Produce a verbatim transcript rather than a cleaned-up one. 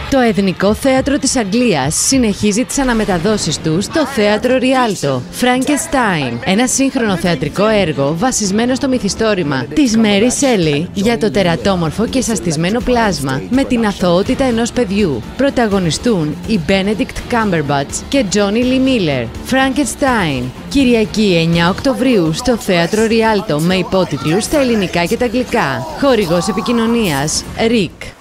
Το Εθνικό Θέατρο της Αγγλίας συνεχίζει τις αναμεταδόσεις του στο Θέατρο Ριάλτο. Frankenstein, ένα σύγχρονο θεατρικό έργο βασισμένο στο μυθιστόρημα της Mary Shelley για το τερατόμορφο και σαστισμένο πλάσμα με την αθωότητα ενός παιδιού. Πρωταγωνιστούν οι Benedict Cumberbatch και Johnny Lee Miller. Frankenstein, Κυριακή εννέα Οκτωβρίου στο Θέατρο Ριάλτο με υπότιτλους στα ελληνικά και τα αγγλικά. Χορηγός επικοινωνίας Rick.